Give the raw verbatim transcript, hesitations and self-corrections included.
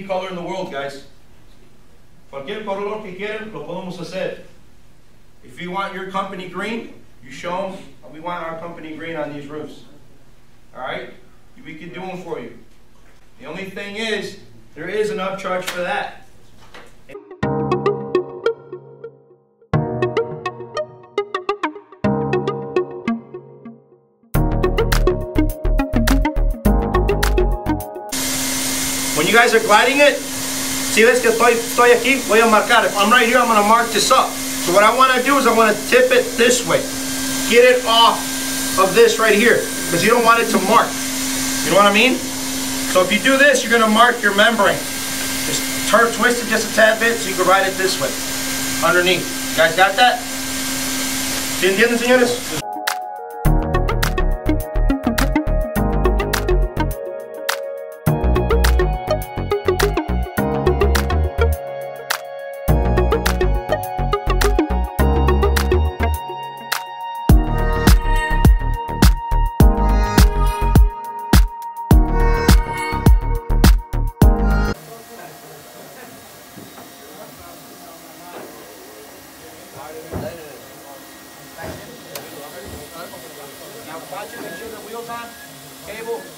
color in the world, guys. Cualquier color que quieran, lo podemos hacer. If you want your company green, you show them, we want our company green on these roofs. All right? We can do them for you. The only thing is, there is an upcharge for that. When you guys are gliding it, si ves que estoy, estoy aquí, voy a marcar. If I'm right here, I'm going to mark this up. So what I want to do is I want to tip it this way. Get it off of this right here, because you don't want it to mark. You know what I mean? So if you do this, you're going to mark your membrane. Just turn, twist it just a tad bit so you can ride it this way, underneath. You guys got that? ¿Sí entienden, señores? Now watch it, make sure the wheel's on, cable.